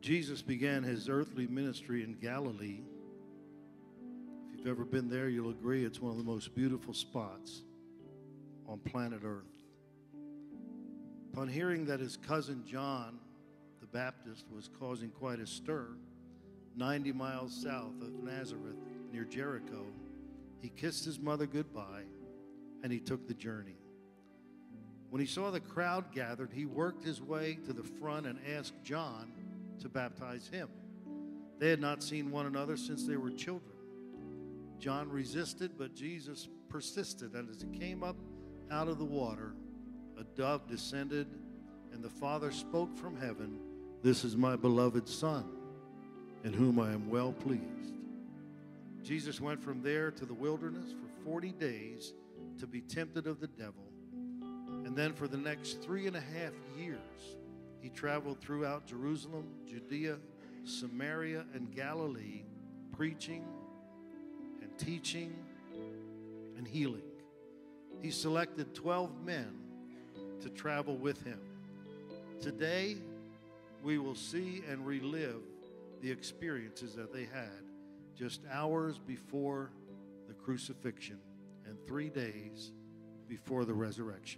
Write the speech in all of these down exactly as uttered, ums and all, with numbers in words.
Jesus began his earthly ministry in Galilee. If you've ever been there, you'll agree it's one of the most beautiful spots on planet Earth. Upon hearing that his cousin John the Baptist was causing quite a stir, ninety miles south of Nazareth near Jericho, he kissed his mother goodbye and he took the journey. When he saw the crowd gathered, he worked his way to the front and asked John to baptize him. They had not seen one another since they were children. John resisted, but Jesus persisted, and as he came up out of the water, a dove descended, and the Father spoke from heaven, "This is my beloved Son, in whom I am well pleased." Jesus went from there to the wilderness for forty days to be tempted of the devil. And then for the next three and a half years, he traveled throughout Jerusalem, Judea, Samaria, and Galilee, preaching and teaching and healing. He selected twelve men to travel with him. Today, we will see and relive the experiences that they had just hours before the crucifixion and three days before the resurrection.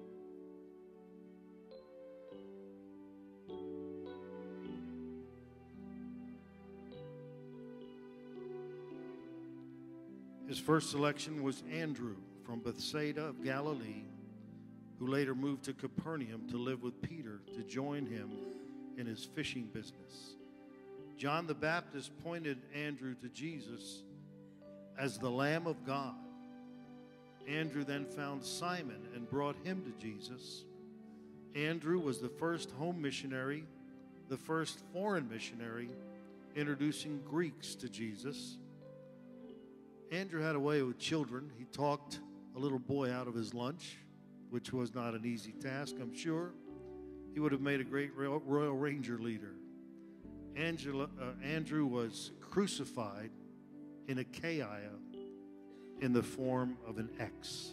His first selection was Andrew from Bethsaida of Galilee, who later moved to Capernaum to live with Peter to join him in his fishing business. John the Baptist pointed Andrew to Jesus as the Lamb of God. Andrew then found Simon and brought him to Jesus. Andrew was the first home missionary, the first foreign missionary, introducing Greeks to Jesus. Andrew had a way with children. He talked a little boy out of his lunch, which was not an easy task, I'm sure. He would have made a great Royal Ranger leader. Angela, uh, Andrew was crucified in a Achaia in the form of an X.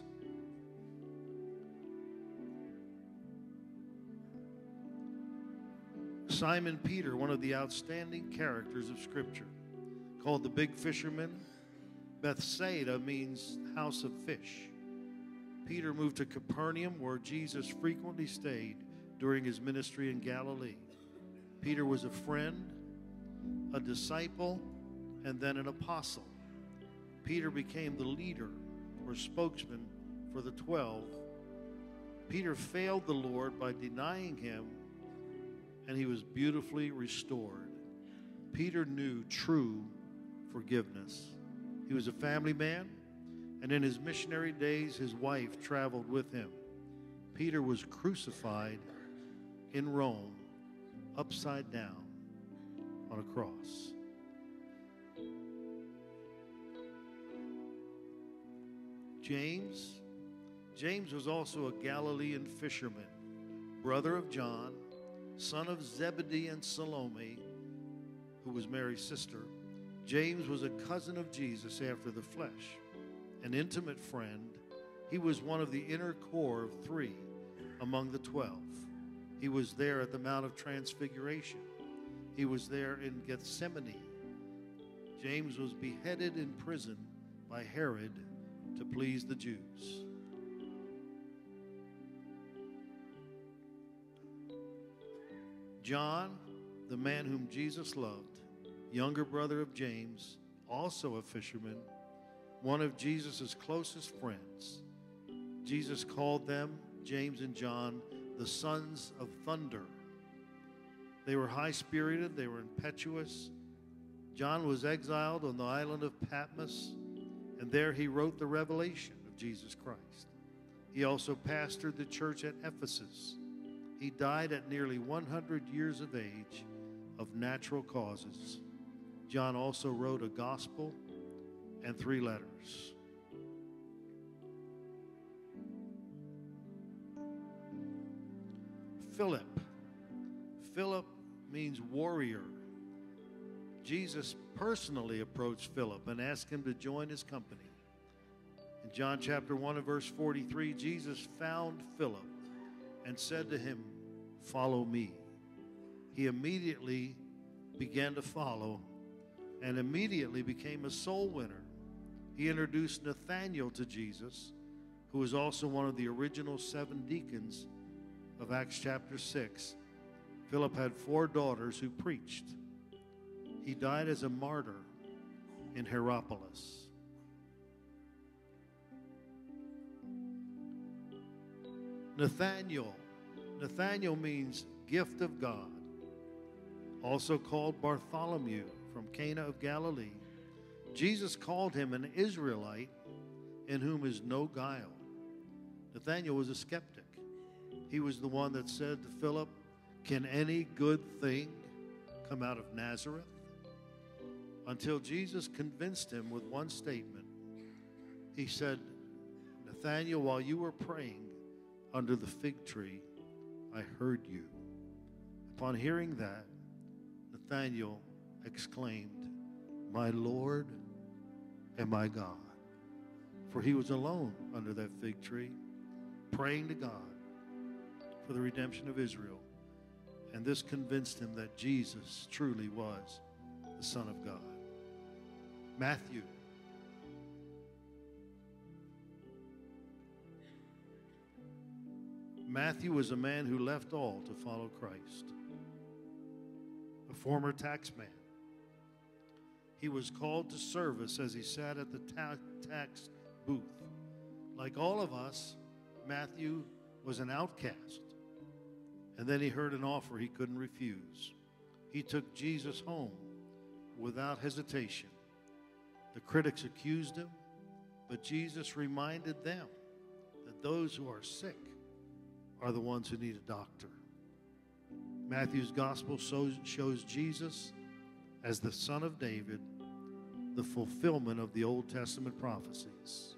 Simon Peter, one of the outstanding characters of Scripture, called the Big Fisherman. Bethsaida means house of fish. Peter moved to Capernaum, where Jesus frequently stayed during his ministry in Galilee. Peter was a friend, a disciple, and then an apostle. Peter became the leader or spokesman for the twelve. Peter failed the Lord by denying him, and he was beautifully restored. Peter knew true forgiveness. He was a family man, and in his missionary days, his wife traveled with him. Peter was crucified in Rome, upside down on a cross. James, James was also a Galilean fisherman, brother of John, son of Zebedee and Salome, who was Mary's sister. James was a cousin of Jesus after the flesh, an intimate friend. He was one of the inner core of three among the twelve. He was there at the Mount of Transfiguration. He was there in Gethsemane. James was beheaded in prison by Herod to please the Jews. John, the man whom Jesus loved, younger brother of James, also a fisherman, one of Jesus' closest friends. Jesus called them, James and John, the sons of thunder. They were high-spirited, they were impetuous. John was exiled on the island of Patmos, and there he wrote the revelation of Jesus Christ. He also pastored the church at Ephesus. He died at nearly one hundred years of age of natural causes. John also wrote a gospel and three letters. Philip. Philip means warrior. Jesus personally approached Philip and asked him to join his company. In John chapter one and verse forty-three, Jesus found Philip and said to him, "Follow me." He immediately began to follow and immediately became a soul winner. He introduced Nathanael to Jesus, who was also one of the original seven deacons of Acts chapter six. Philip had four daughters who preached. He died as a martyr in Hierapolis. Nathanael. Nathanael means gift of God, also called Bartholomew from Cana of Galilee. Jesus called him an Israelite in whom is no guile. Nathanael was a skeptic. He was the one that said to Philip, "Can any good thing come out of Nazareth?" Until Jesus convinced him with one statement. He said, "Nathanael, while you were praying under the fig tree, I heard you." Upon hearing that, Nathanael exclaimed, "My Lord and my God." For he was alone under that fig tree, praying to God for the redemption of Israel. And this convinced him that Jesus truly was the Son of God. Matthew. Matthew was a man who left all to follow Christ. A former taxman. He was called to service as he sat at the ta- tax booth. Like all of us, Matthew was an outcast. And then he heard an offer he couldn't refuse. He took Jesus home without hesitation. The critics accused him, but Jesus reminded them that those who are sick are the ones who need a doctor. Matthew's gospel shows, shows Jesus as the Son of David, the fulfillment of the Old Testament prophecies.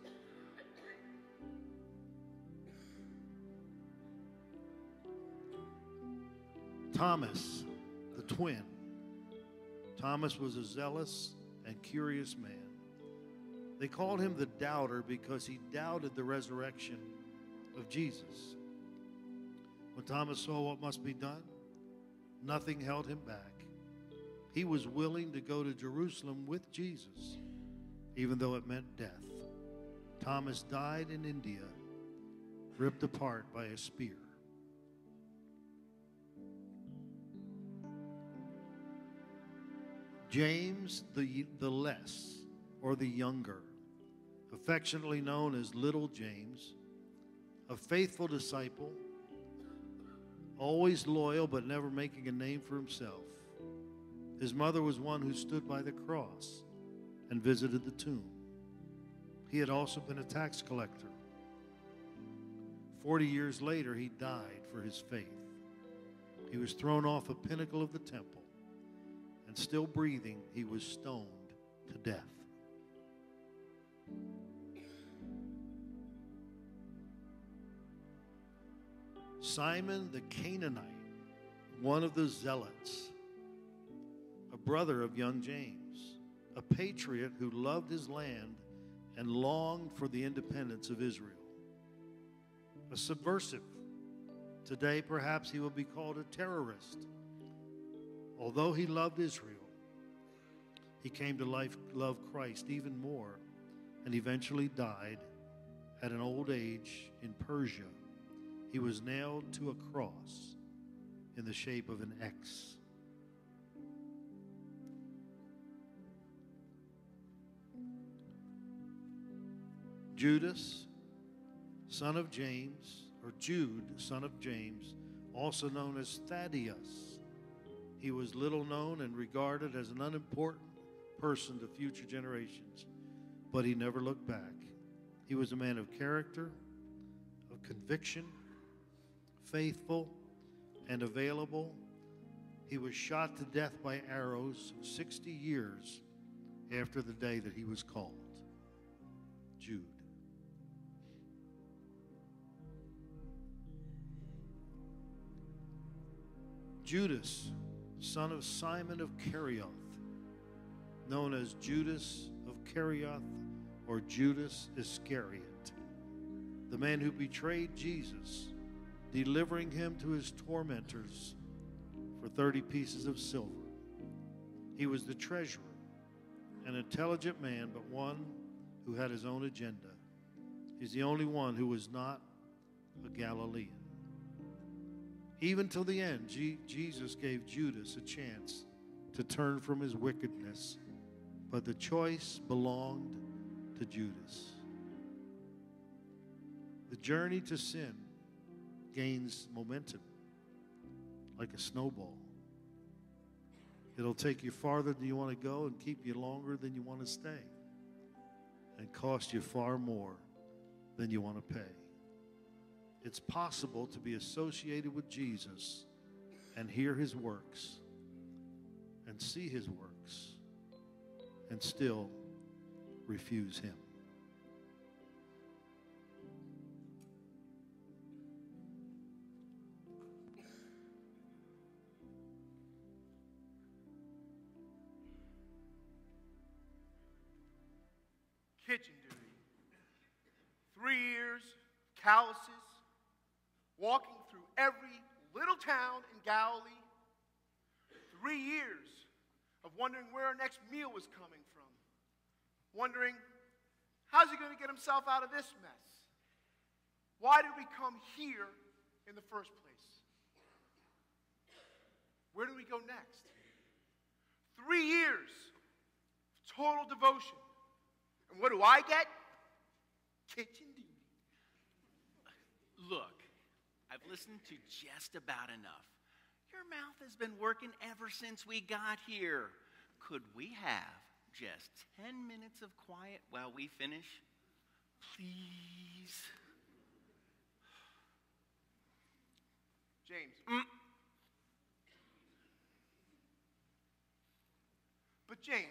Thomas, the twin. Thomas was a zealous and curious man. They called him the doubter because he doubted the resurrection of Jesus. When Thomas saw what must be done, nothing held him back. He was willing to go to Jerusalem with Jesus, even though it meant death. Thomas died in India, ripped apart by a spear. James the, the less, or the younger, affectionately known as Little James, a faithful disciple, always loyal but never making a name for himself. His mother was one who stood by the cross and visited the tomb. He had also been a tax collector. Forty years later, he died for his faith. He was thrown off a pinnacle of the temple, and still breathing, he was stoned to death. Simon the Canaanite, one of the zealots, a brother of young James, a patriot who loved his land and longed for the independence of Israel. A subversive. Today, perhaps he will be called a terrorist. Although he loved Israel, he came to life, love Christ even more, and eventually died at an old age in Persia. He was nailed to a cross in the shape of an X. Judas, son of James, or Jude, son of James, also known as Thaddeus. He was little known and regarded as an unimportant person to future generations, but he never looked back. He was a man of character, of conviction, faithful, and available. He was shot to death by arrows sixty years after the day that he was called. Jude. Judas, son of Simon of Kerioth, known as Judas of Kerioth or Judas Iscariot, the man who betrayed Jesus, delivering him to his tormentors for thirty pieces of silver. He was the treasurer, an intelligent man, but one who had his own agenda. He's the only one who was not a Galilean. Even till the end, G- Jesus gave Judas a chance to turn from his wickedness, but the choice belonged to Judas. The journey to sin gains momentum like a snowball. It'll take you farther than you want to go and keep you longer than you want to stay, and cost you far more than you want to pay. It's possible to be associated with Jesus and hear his works and see his works and still refuse him. Kitchen duty. Three years, calluses, walking through every little town in Galilee. Three years of wondering where our next meal was coming from. Wondering, how's he going to get himself out of this mess? Why did we come here in the first place? Where do we go next? Three years of total devotion. And what do I get? Kitchen duty. Look, I've listened to just about enough. Your mouth has been working ever since we got here. Could we have just ten minutes of quiet while we finish? Please? James. Mm. But James.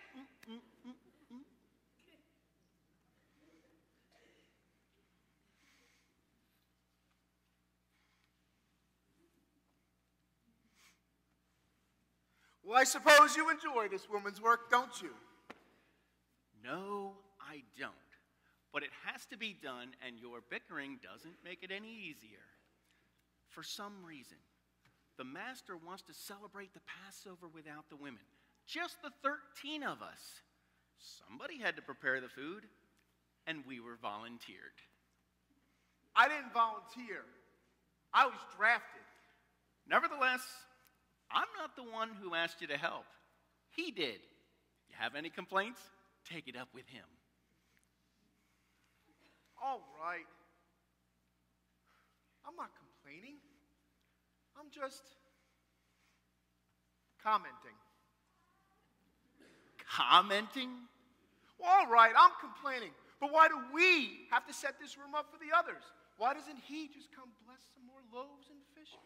Well, I suppose you enjoy this woman's work, don't you? No, I don't. But it has to be done, and your bickering doesn't make it any easier. For some reason, the master wants to celebrate the Passover without the women. Just the thirteen of us. Somebody had to prepare the food, and we were volunteered. I didn't volunteer. I was drafted. Nevertheless, I'm not the one who asked you to help. He did. You have any complaints? Take it up with him. All right. I'm not complaining. I'm just commenting. Commenting? Well, all right, I'm complaining. But why do we have to set this room up for the others? Why doesn't he just come bless some more loaves and fishes?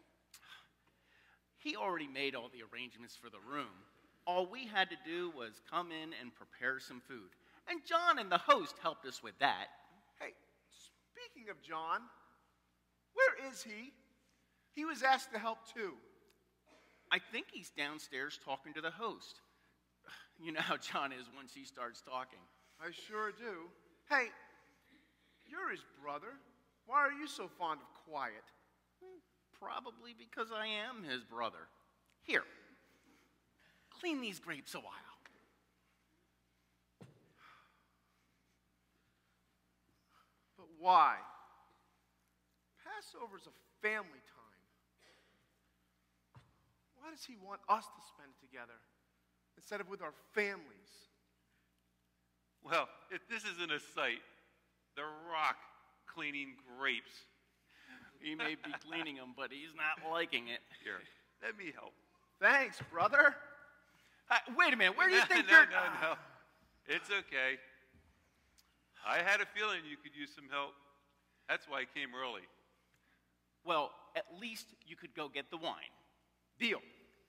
He already made all the arrangements for the room. All we had to do was come in and prepare some food. And John and the host helped us with that. Hey, speaking of John, where is he? He was asked to help too. I think he's downstairs talking to the host. You know how John is once he starts talking. I sure do. Hey, you're his brother. Why are you so fond of quiet? Probably because I am his brother. Here, clean these grapes a while. But why? Passover's a family time. Why does he want us to spend together instead of with our families? Well, if this isn't a sight, the Rock cleaning grapes. He may be cleaning them, but he's not liking it. Here, let me help. Thanks, brother. Uh, wait a minute, where do you no, think no, you're... No, no, no. It's okay. I had a feeling you could use some help. That's why I came early. Well, at least you could go get the wine. Deal.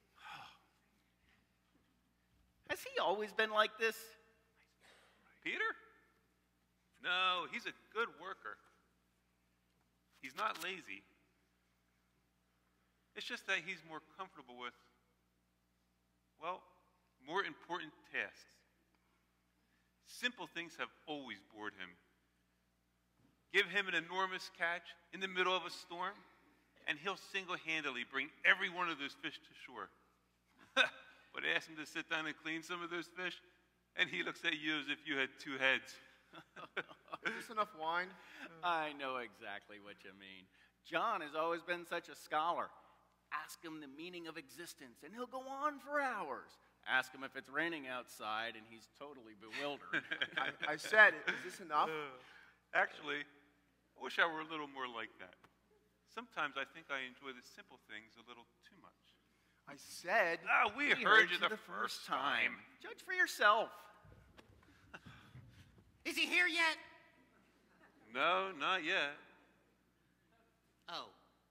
Has he always been like this? Peter? No, he's a good worker. He's not lazy. It's just that he's more comfortable with, well, more important tasks. Simple things have always bored him. Give him an enormous catch in the middle of a storm, and he'll single-handedly bring every one of those fish to shore. but ask him to sit down and clean some of those fish, and he looks at you as if you had two heads. Is this enough wine? I know exactly what you mean. John has always been such a scholar. Ask him the meaning of existence, and he'll go on for hours. Ask him if it's raining outside, and he's totally bewildered. I, I said, is this enough? Uh, actually, I wish I were a little more like that. Sometimes I think I enjoy the simple things a little too much. I said... Ah, we, We heard, you the, the first time. time. Judge for yourself. Is he here yet? No, not yet. Oh.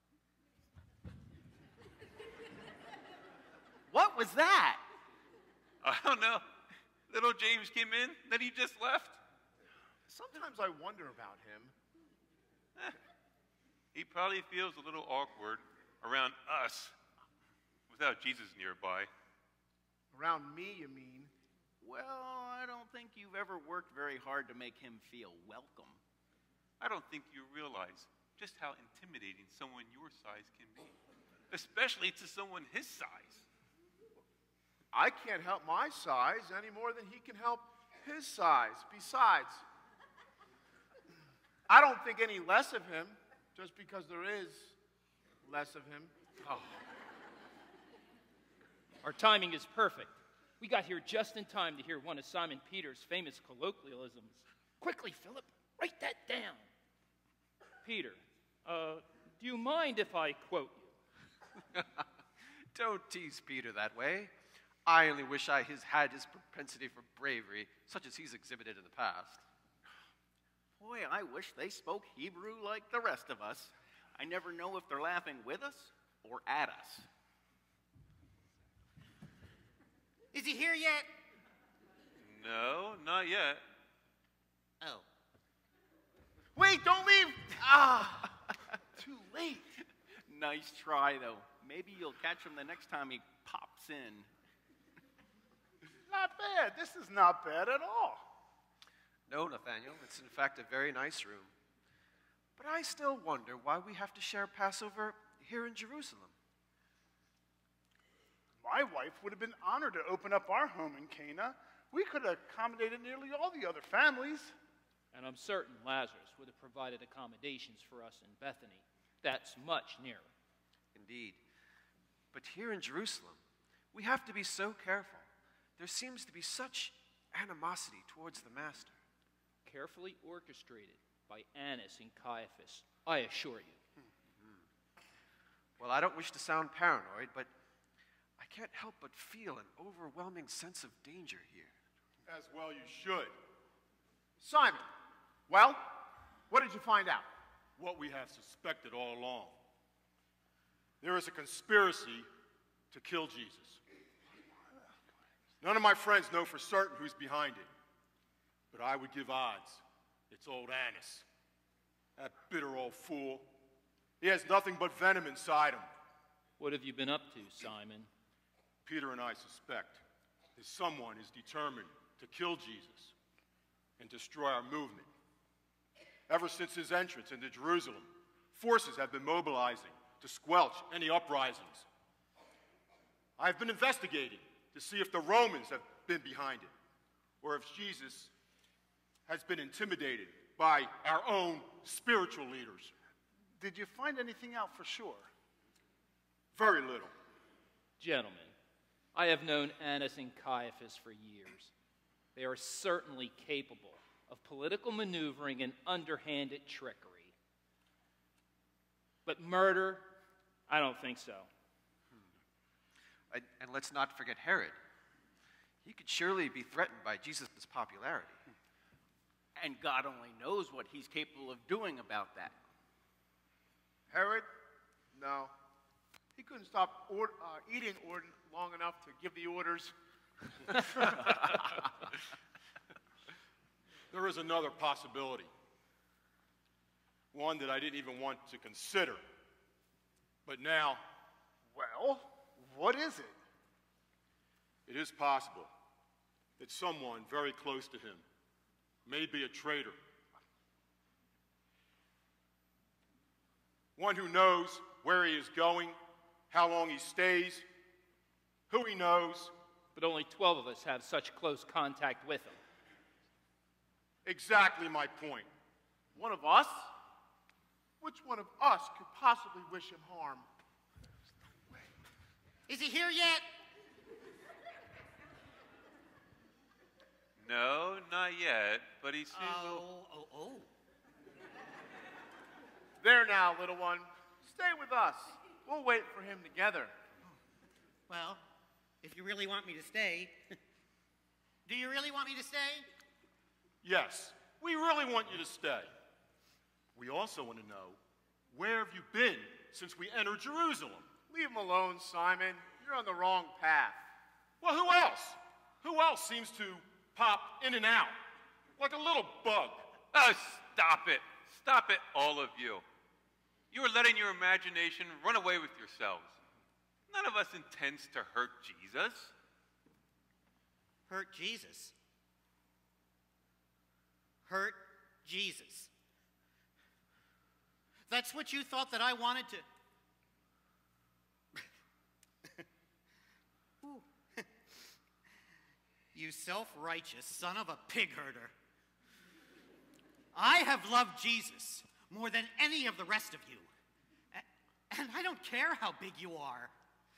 What was that? I don't know. Little James came in, then he just left. Sometimes I wonder about him. Eh, he probably feels a little awkward around us without Jesus nearby. Around me, you mean? Well, I don't think you've ever worked very hard to make him feel welcome. I don't think you realize just how intimidating someone your size can be, especially to someone his size. I can't help my size any more than he can help his size. Besides, I don't think any less of him just because there is less of him. Oh. Our timing is perfect. We got here just in time to hear one of Simon Peter's famous colloquialisms. Quickly, Philip, write that down. Peter, uh, do you mind if I quote you? Don't tease Peter that way. I only wish I his, had his propensity for bravery, such as he's exhibited in the past. Boy, I wish they spoke Hebrew like the rest of us. I never know if they're laughing with us or at us. Is he here yet? No, not yet. Oh. Wait, don't leave! Ah! Too late. Nice try, though. Maybe you'll catch him the next time he pops in. Not bad. This is not bad at all. No, Nathaniel, it's in fact a very nice room. But I still wonder why we have to share Passover here in Jerusalem. My wife would have been honored to open up our home in Cana. We could have accommodated nearly all the other families. And I'm certain Lazarus would have provided accommodations for us in Bethany. That's much nearer. Indeed. But here in Jerusalem, we have to be so careful. There seems to be such animosity towards the Master. Carefully orchestrated by Annas and Caiaphas, I assure you. Mm-hmm. Well, I don't wish to sound paranoid, but I can't help but feel an overwhelming sense of danger here. As well you should. Simon, well, what did you find out? What we have suspected all along. There is a conspiracy to kill Jesus. None of my friends know for certain who's behind it, but I would give odds. It's old Annas. That bitter old fool. He has nothing but venom inside him. What have you been up to, Simon? Peter and I suspect that someone is determined to kill Jesus and destroy our movement. Ever since his entrance into Jerusalem, forces have been mobilizing to squelch any uprisings. I've been investigating to see if the Romans have been behind it, or if Jesus has been intimidated by our own spiritual leaders. Did you find anything out for sure? Very little. Gentlemen, I have known Annas and Caiaphas for years. They are certainly capable of political maneuvering and underhanded trickery. But murder, I don't think so. Hmm. I, and let's not forget Herod. He could surely be threatened by Jesus' popularity. And God only knows what he's capable of doing about that. Herod? No. He couldn't stop or, uh, eating or long enough to give the orders. There is another possibility, one that I didn't even want to consider. But now, Well, what is it? it is possible that someone very close to him may be a traitor. One who knows where he is going, how long he stays, who he knows, but only twelve of us have such close contact with him. Exactly my point. One of us? Which one of us could possibly wish him harm? Is he here yet? No, not yet, but he soon will. Oh, oh, oh. There now, little one. Stay with us. We'll wait for him together. Well, if you really want me to stay, do you really want me to stay? Yes, we really want you to stay. We also want to know, where have you been since we entered Jerusalem? Leave him alone, Simon. You're on the wrong path. Well, who else? Who else seems to pop in and out like a little bug? Oh, stop it. Stop it, all of you. You are letting your imagination run away with yourselves. None of us intends to hurt Jesus. Hurt Jesus. Hurt Jesus. That's what you thought that I wanted to. Ooh. You self-righteous son of a pig herder. I have loved Jesus more than any of the rest of you. A- And I don't care how big you are.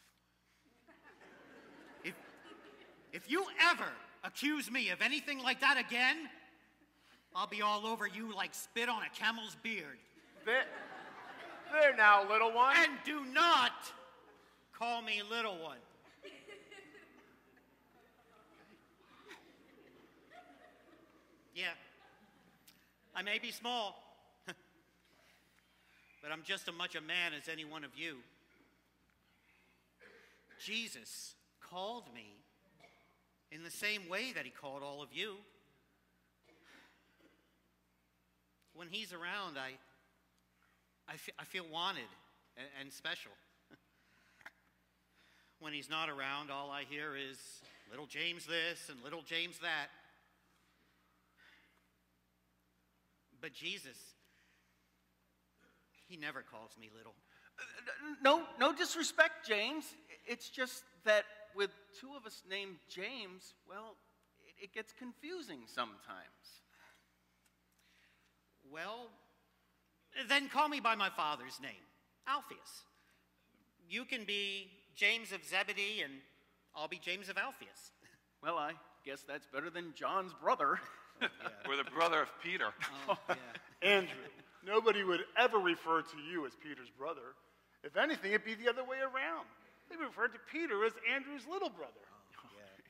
If, if you ever accuse me of anything like that again, I'll be all over you like spit on a camel's beard. There, there now, little one. And do not call me little one. Yeah, I may be small, but I'm just as much a man as any one of you. Jesus called me in the same way that he called all of you. When he's around, I, I, fe- I feel wanted and, and special. When he's not around, all I hear is little James this and little James that. But Jesus, he never calls me little. No, no disrespect, James. It's just that with two of us named James, well, it, it gets confusing sometimes. Well, then call me by my father's name, Alphaeus. You can be James of Zebedee, and I'll be James of Alphaeus. Well, I guess that's better than John's brother. Oh, yeah. We're the brother of Peter. Oh, yeah. Andrew, nobody would ever refer to you as Peter's brother. If anything, it'd be the other way around. They referred to Peter as Andrew's little brother. Oh, yeah.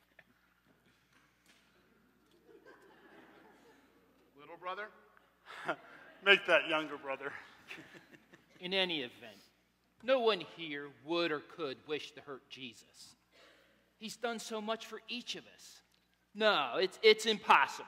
Little brother? Make that younger brother. In any event, no one here would or could wish to hurt Jesus. He's done so much for each of us. No, it's, it's impossible.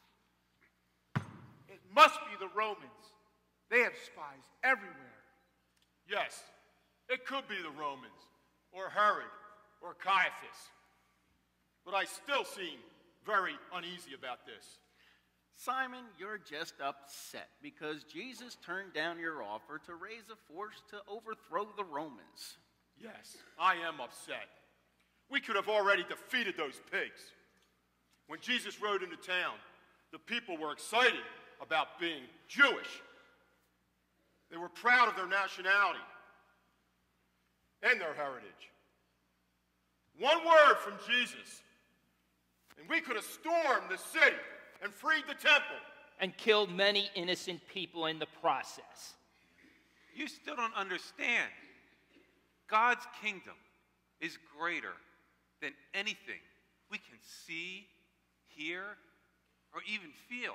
It must be the Romans. They have spies everywhere. Yes, it could be the Romans, or Herod, or Caiaphas. But I still seem very uneasy about this. Simon, you're just upset because Jesus turned down your offer to raise a force to overthrow the Romans. Yes, I am upset. We could have already defeated those pigs. When Jesus rode into town, the people were excited about being Jewish. They were proud of their nationality and their heritage. One word from Jesus, and we could have stormed the city and freed the temple. And killed many innocent people in the process. You still don't understand. God's kingdom is greater than anything we can see, hear, or even feel.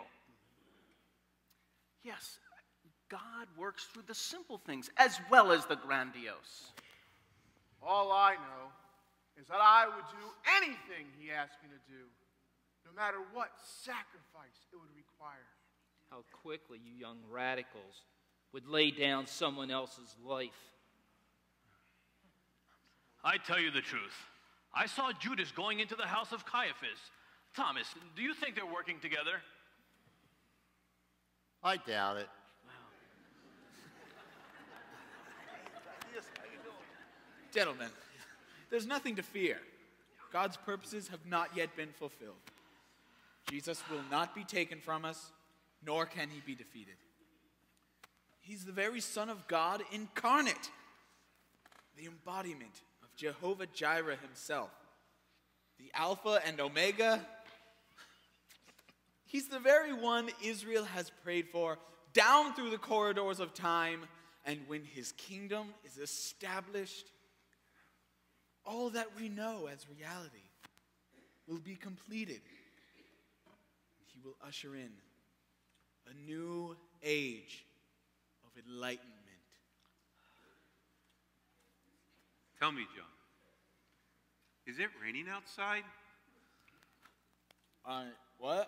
Yes, God works through the simple things as well as the grandiose. All I know is that I would do anything he asked me to do, no matter what sacrifice it would require. How quickly you young radicals would lay down someone else's life. I tell you the truth. I saw Judas going into the house of Caiaphas. Thomas, do you think they're working together? I doubt it. Gentlemen, there's nothing to fear. God's purposes have not yet been fulfilled. Jesus will not be taken from us, nor can he be defeated. He's the very Son of God incarnate, the embodiment of Jehovah Jireh himself, the Alpha and Omega. He's the very one Israel has prayed for down through the corridors of time, and when his kingdom is established, all that we know as reality will be completed. He will usher in a new age of enlightenment. Tell me, John, is it raining outside? Uh, what?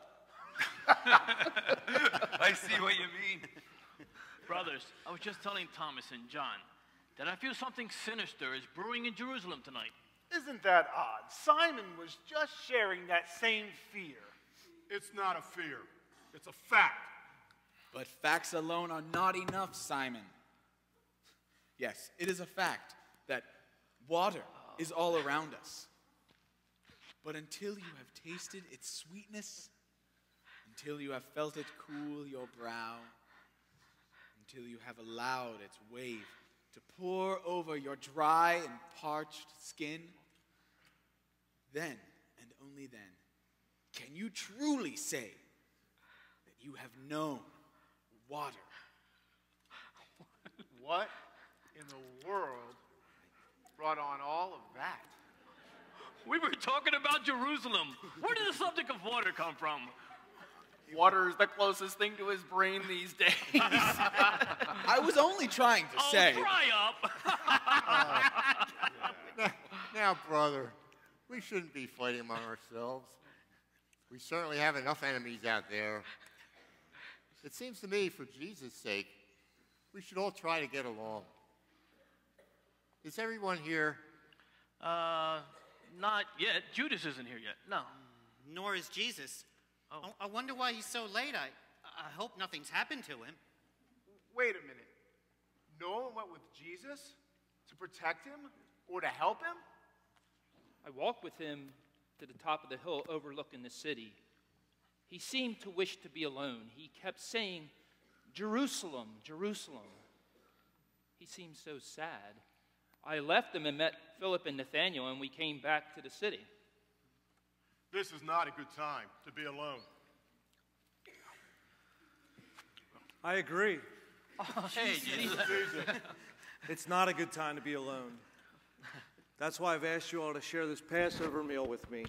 I see what you mean. Brothers, I was just telling Thomas and John that I feel something sinister is brewing in Jerusalem tonight. Isn't that odd? Simon was just sharing that same fear. It's not a fear, it's a fact. But facts alone are not enough, Simon. Yes, it is a fact that water is all around us. But until you have tasted its sweetness, until you have felt it cool your brow, until you have allowed its wave to pour over your dry and parched skin, then and only then can you truly say that you have known water. What in the world brought on all of that? We were talking about Jerusalem. Where did the subject of water come from? Water is the closest thing to his brain these days. I was only trying to Oh, say. dry up. Now, now, brother, we shouldn't be fighting among ourselves. We certainly have enough enemies out there. It seems to me, for Jesus' sake, we should all try to get along. Is everyone here? Uh, not yet. Judas isn't here yet. No. Nor is Jesus. Oh. I I wonder why he's so late. I, I hope nothing's happened to him. Wait a minute. No one went with Jesus to protect him or to help him? I walked with him to the top of the hill overlooking the city. He seemed to wish to be alone. He kept saying, Jerusalem, Jerusalem. He seemed so sad. I left him and met Philip and Nathanael, and we came back to the city. This is not a good time to be alone. I agree. Hey, Jesus. It's not a good time to be alone. That's why I've asked you all to share this Passover meal with me.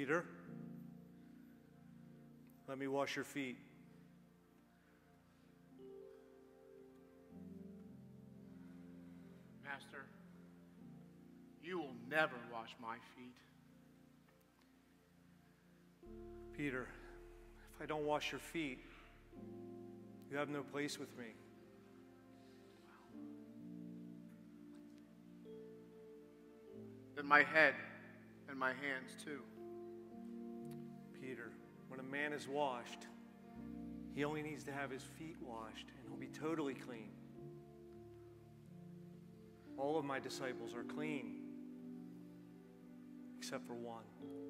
Peter, let me wash your feet. Master, you will never wash my feet. Peter, if I don't wash your feet, you have no place with me. Then my head and my hands too. Peter, when a man is washed, he only needs to have his feet washed, and he'll be totally clean. All of my disciples are clean, except for one.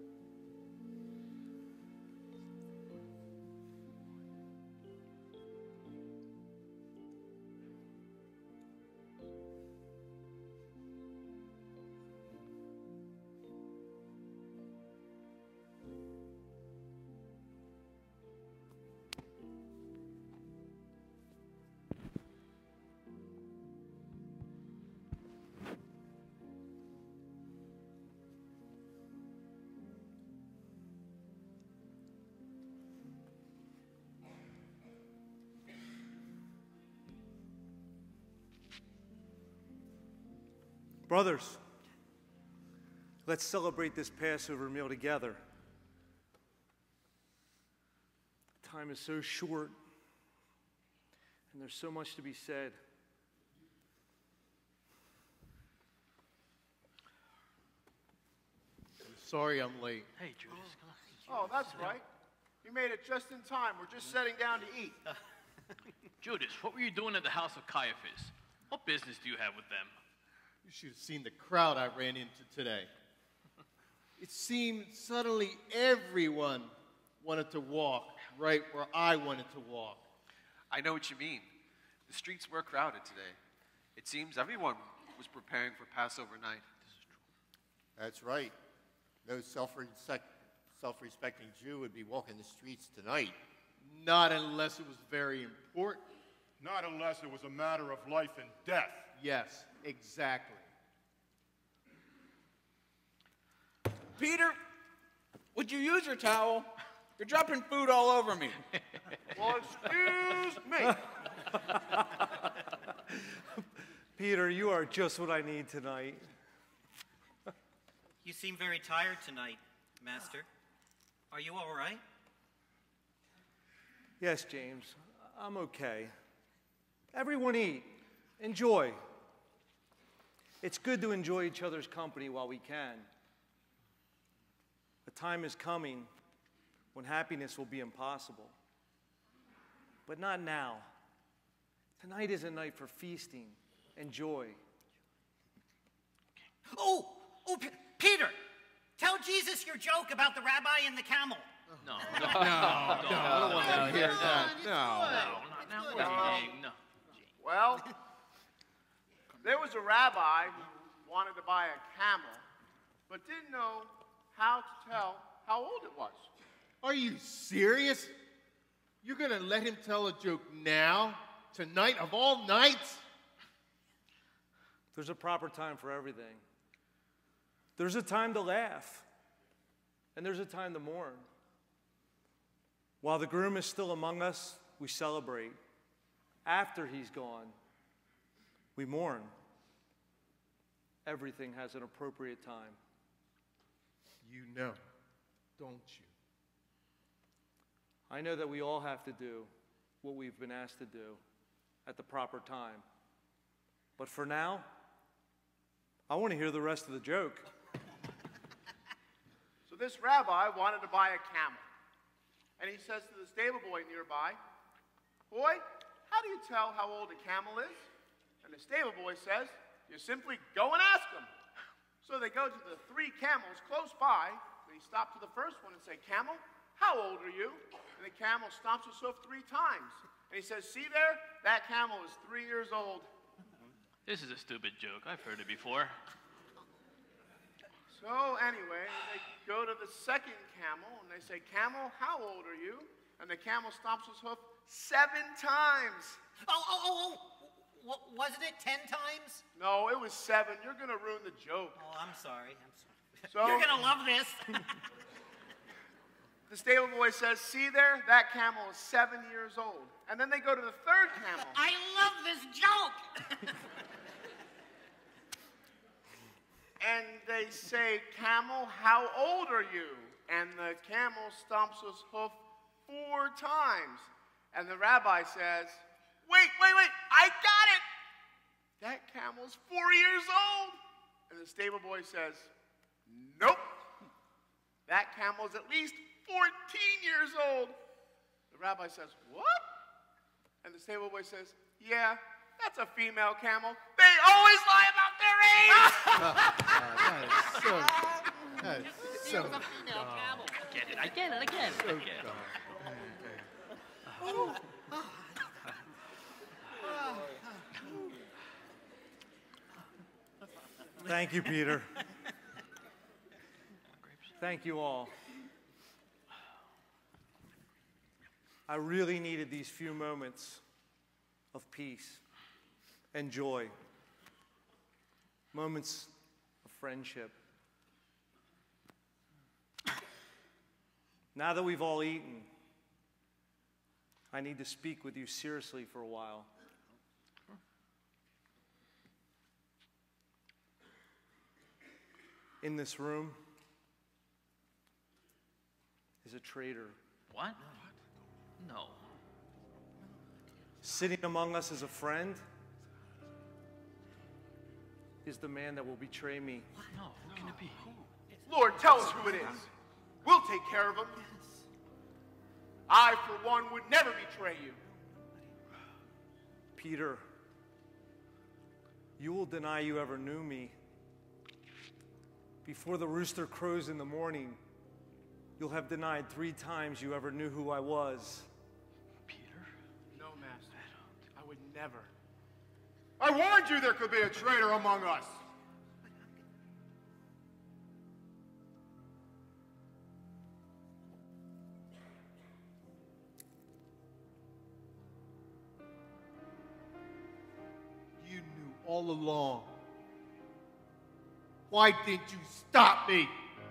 Brothers, let's celebrate this Passover meal together. Time is so short, and there's so much to be said. Sorry I'm late. Hey, Judas, come Oh, on. that's right. You made it just in time. We're just setting down to eat. Judas, what were you doing at the house of Caiaphas? What business do you have with them? You should have seen the crowd I ran into today. It seemed suddenly everyone wanted to walk right where I wanted to walk. I know what you mean. The streets were crowded today. It seems everyone was preparing for Passover night. That's right. No self-respect, self-respecting Jew would be walking the streets tonight. Not unless it was very important. Not unless it was a matter of life and death. Yes, exactly. Peter, would you use your towel? You're dropping food all over me. Well, excuse me. Peter, you are just what I need tonight. You seem very tired tonight, Master. Are you all right? Yes, James, I'm okay. Everyone eat. Enjoy. It's good to enjoy each other's company while we can. A time is coming when happiness will be impossible. But not now. Tonight is a night for feasting and joy. Oh, oh, P- Peter, tell Jesus your joke about the rabbi and the camel. No, No, no, I don't want to hear that. No. No, not now. No. Well, there was a rabbi who wanted to buy a camel, but didn't know how to tell how old it was. Are you serious? You're going to let him tell a joke now? Tonight of all nights? There's a proper time for everything. There's a time to laugh, and there's a time to mourn. While the groom is still among us, we celebrate. After he's gone, we mourn. Everything has an appropriate time. You know, don't you? I know that we all have to do what we've been asked to do at the proper time. But for now, I want to hear the rest of the joke. So this rabbi wanted to buy a camel. And he says to the stable boy nearby, "Boy, how do you tell how old a camel is?" And the stable boy says, "You simply go and ask him." So they go to the three camels close by. They stop to the first one and say, "Camel, how old are you?" And the camel stomps his hoof three times. And he says, "See there? That camel is three years old." This is a stupid joke. I've heard it before. So anyway, they go to the second camel and they say, "Camel, how old are you?" And the camel stomps his hoof seven times. Oh, oh, oh, oh. W- wasn't it ten times? No, it was seven. You're going to ruin the joke. Oh, I'm sorry. I'm sorry. So- You're going to love this. the stable boy says, see there? That camel is seven years old. And then they go to the third camel. I love this joke. And they say, camel, how old are you? And the camel stomps his hoof four times. And the rabbi says, wait, wait, wait, I got it. That camel's four years old. And the stable boy says, nope. That camel's at least fourteen years old. The rabbi says, what? And the stable boy says, yeah, that's a female camel. They always lie about their age. That is so, that is so She was a female camel. I get it. I get it. I get it. I get it. Thank you, Peter. Thank you all. I really needed these few moments of peace and joy, moments of friendship. Now that we've all eaten, I need to speak with you seriously for a while. In this room is a traitor. What? No. Sitting among us as a friend is the man that will betray me. No, who can it be? Lord, tell us who it is. We'll take care of him. I, for one, would never betray you. Peter, you will deny you ever knew me. Before the rooster crows in the morning, you'll have denied three times you ever knew who I was. Peter? No, Master. I would never. I warned you there could be a traitor among us. You knew all along. Why didn't you stop me?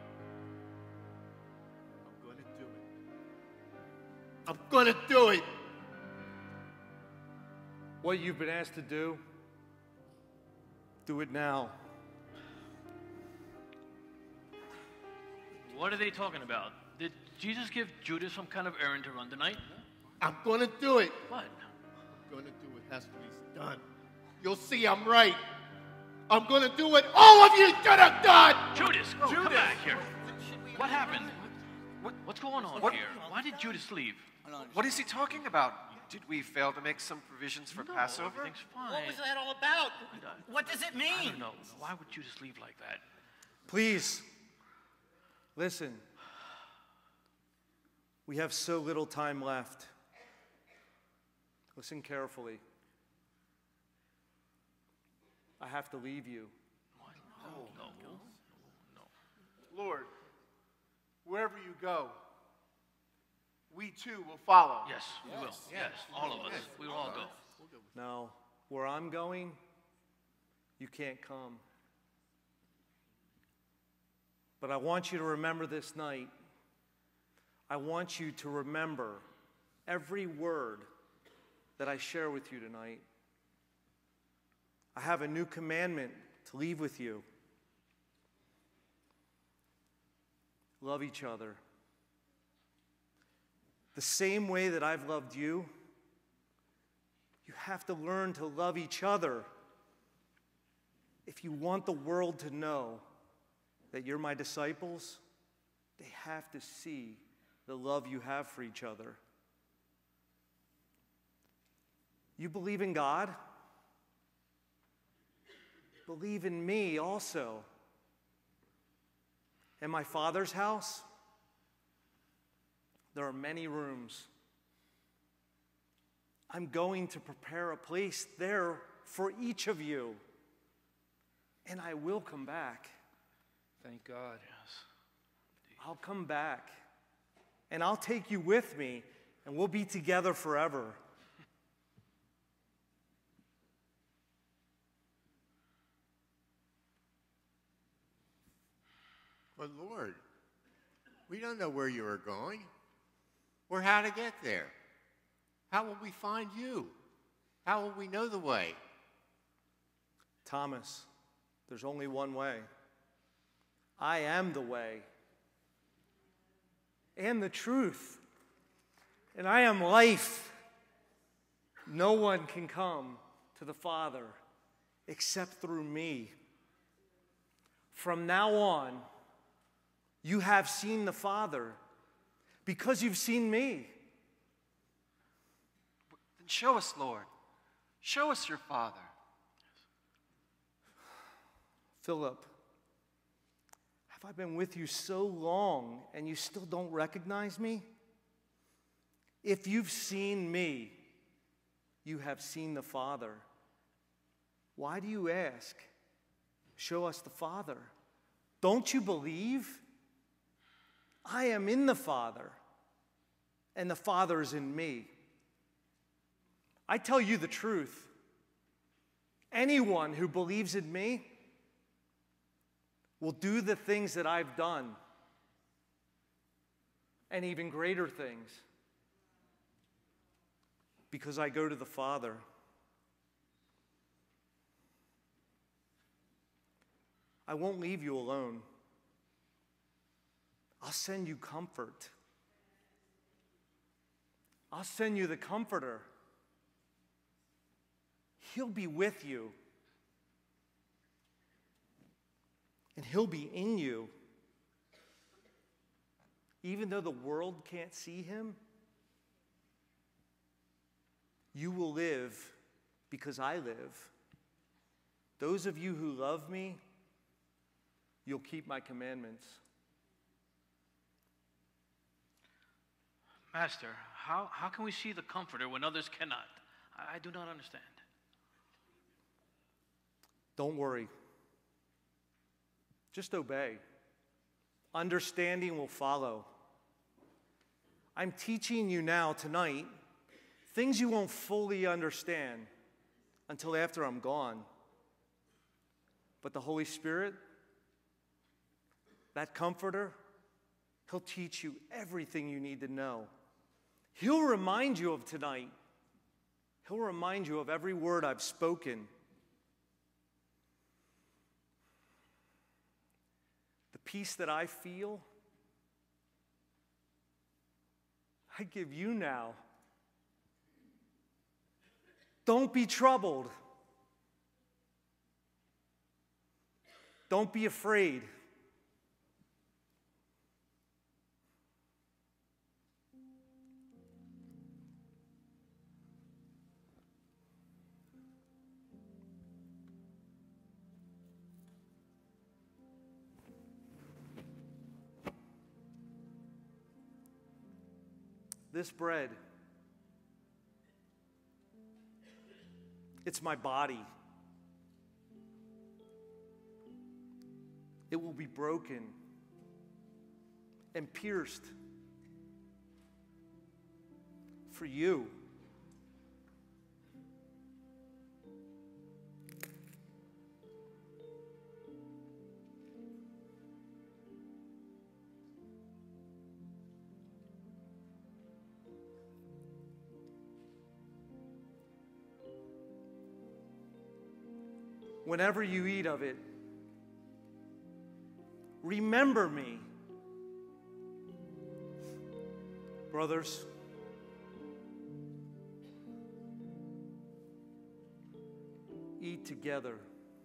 I'm going to do it. I'm going to do it. What you've been asked to do, do it now. What are they talking about? Did Jesus give Judas some kind of errand to run tonight? I'm going to do it. What? I'm going to do what has to be done. You'll see I'm right. I'm going to do what all of you should have done. Judas, Oh, come Judas. back here. What happened? What, what's going on What? here? Why did Judas leave? What is he talking about? Did we fail to make some provisions for No, Passover? everything's fine. What was that all about? What does it I mean? don't know. Why would Judas leave like that? Please, listen. We have so little time left. Listen carefully. I have to leave you. What? No. No. No. Lord, wherever you go, we too will follow. Yes, we will. Yes, all of us. We will all go. Now, where I'm going, you can't come. But I want you to remember this night. I want you to remember every word that I share with you tonight. I have a new commandment to leave with you. Love each other. The same way that I've loved you, you have to learn to love each other. If you want the world to know that you're my disciples, they have to see the love you have for each other. You believe in God? Believe in me also. In my Father's house, there are many rooms. I'm going to prepare a place there for each of you. And I will come back. Thank God. I'll come back. And I'll take you with me, and we'll be together forever. But Lord, We don't know where you are going or how to get there. How will we find you? How will we know the way? Thomas, there's only one way. I am the way and the truth, and I am life. No one can come to the Father except through me. From now on, you have seen the Father because you've seen me. Then show us, Lord. Show us your Father. Philip, have I been with you so long and you still don't recognize me? If you've seen me, you have seen the Father. Why do you ask? Show us the Father. Don't you believe? I am in the Father, and the Father is in me. I tell you the truth. Anyone who believes in me will do the things that I've done, and even greater things, because I go to the Father. I won't leave you alone. I'll send you comfort. I'll send you the Comforter. He'll be with you. And he'll be in you. Even though the world can't see him, you will live because I live. Those of you who love me, you'll keep my commandments. Master, how, how can we see the Comforter when others cannot? I, I do not understand. Don't worry. Just obey. Understanding will follow. I'm teaching you now tonight things you won't fully understand until after I'm gone. But the Holy Spirit, that Comforter, he'll teach you everything you need to know. He'll remind you of tonight. He'll remind you of every word I've spoken. The peace that I feel, I give you now. Don't be troubled. Don't be afraid. This bread, it's my body. It will be broken and pierced for you. Whenever you eat of it, remember me. Brothers, eat together.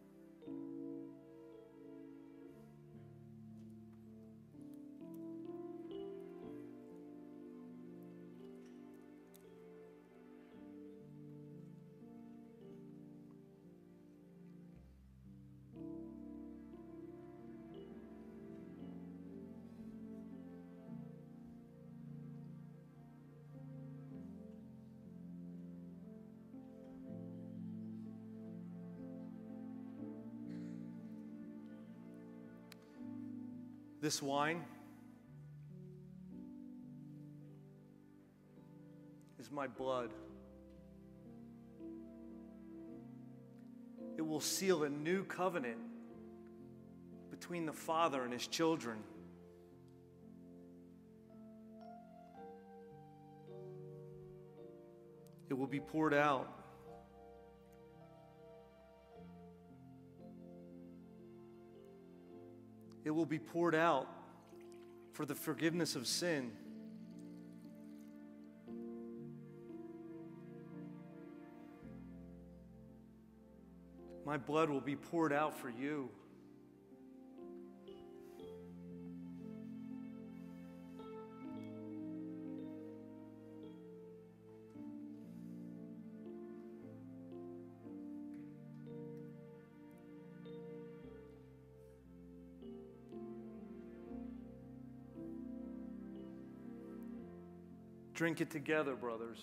This wine is my blood. It will seal a new covenant between the Father and his children. It will be poured out. It will be poured out for the forgiveness of sin. My blood will be poured out for you. Drink it together, brothers.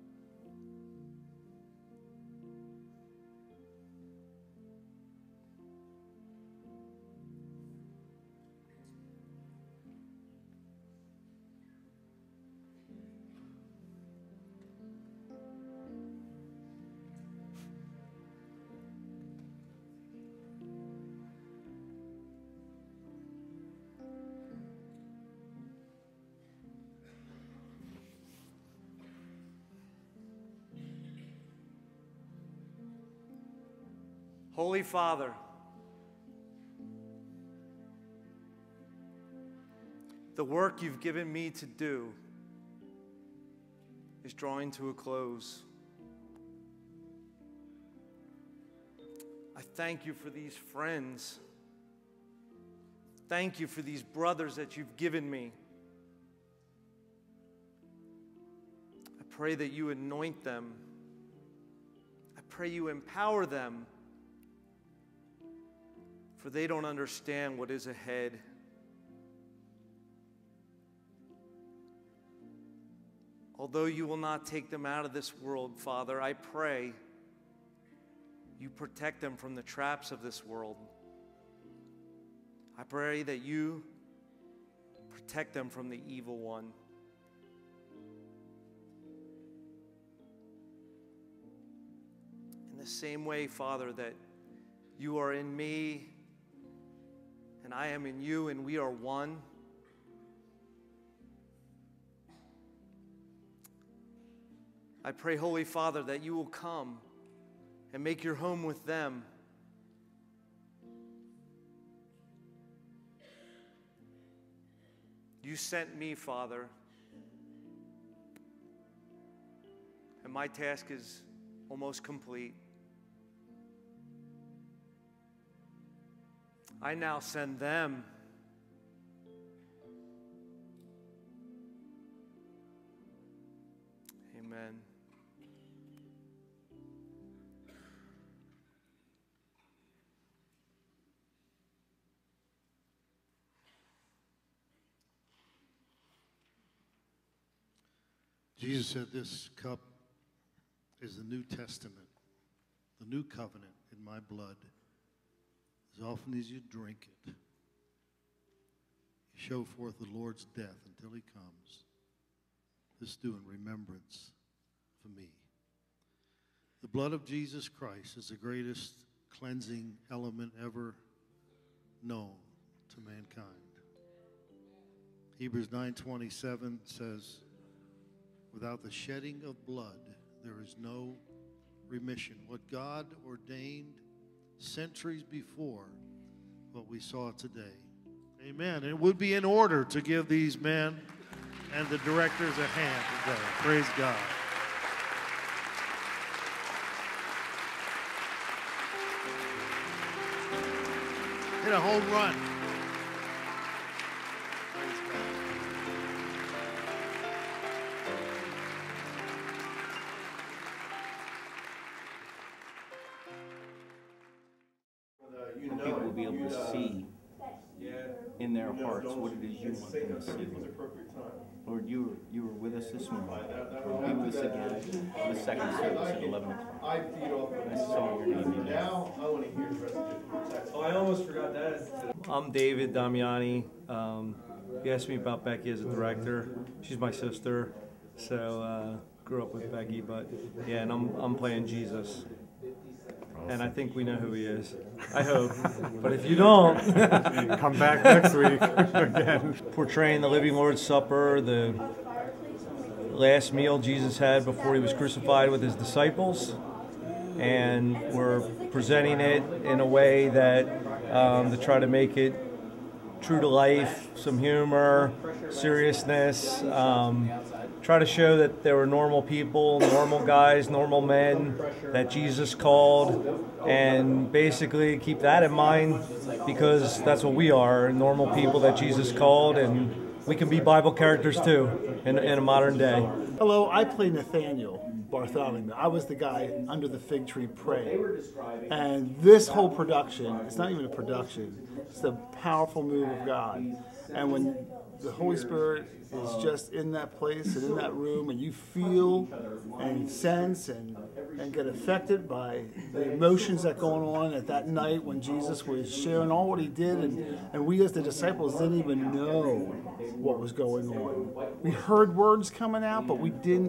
Holy Father, the work you've given me to do is drawing to a close. I thank you for these friends. Thank you for these brothers that you've given me. I pray that you anoint them. I pray you empower them, for they don't understand what is ahead. Although you will not take them out of this world, Father, I pray you protect them from the traps of this world. I pray that you protect them from the evil one. In the same way, Father, that you are in me and I am in you, and we are one. I pray, Holy Father, that you will come and make your home with them. You sent me, Father, and my task is almost complete. I now send them. Amen. Jesus said, "This cup is the New Testament, the new covenant in my blood. As often as you drink it, you show forth the Lord's death until he comes. This do in remembrance for me." The blood of Jesus Christ is the greatest cleansing element ever known to mankind. Hebrews nine twenty-seven says, "Without the shedding of blood, there is no remission." What God ordained centuries before, what we saw today. Amen. It would be in order to give these men and the directors a hand today. Praise God. Hit a home run. Praise God. People will be able to see in their hearts what it is you want them to see. Lord, you were, you were with us this morning. Be with us again for the second service at eleven o'clock. I saw your name. Now I want to hear the rest of it. Oh, I almost forgot that. I'm David Damiani. Um, you asked me about Becky as a director. She's my sister, so uh, grew up with Becky. But yeah, and I'm I'm playing Jesus. And I think we know who he is. I hope. But if you don't, come back next week again. Portraying the Living Lord's Supper, the last meal Jesus had before he was crucified with his disciples, and we're presenting it in a way that um, to try to make it true to life, some humor, seriousness, um, try to show that there were normal people, normal guys, normal men that Jesus called, and basically keep that in mind, because that's what we are, normal people that Jesus called, and we can be Bible characters too in, in a modern day. Hello, I play Nathaniel Bartholomew. I was the guy under the fig tree praying. And this whole production, it's not even a production, it's a powerful move of God. And when the Holy Spirit is just in that place and in that room, and you feel and sense and, and get affected by the emotions that going on at that night when Jesus was sharing all what he did, and, and we as the disciples didn't even know what was going on. We heard words coming out, but we didn't